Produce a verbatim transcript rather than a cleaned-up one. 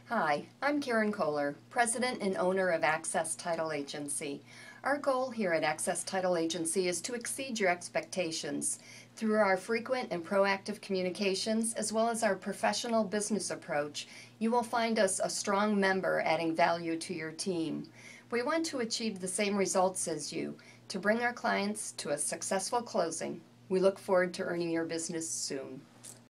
Hi, I'm Karen Kohler, President and owner of Access Title Agency. Our goal here at Access Title Agency is to exceed your expectations. Through our frequent and proactive communications, as well as our professional business approach, you will find us a strong member adding value to your team. We want to achieve the same results as you, to bring our clients to a successful closing. We look forward to earning your business soon.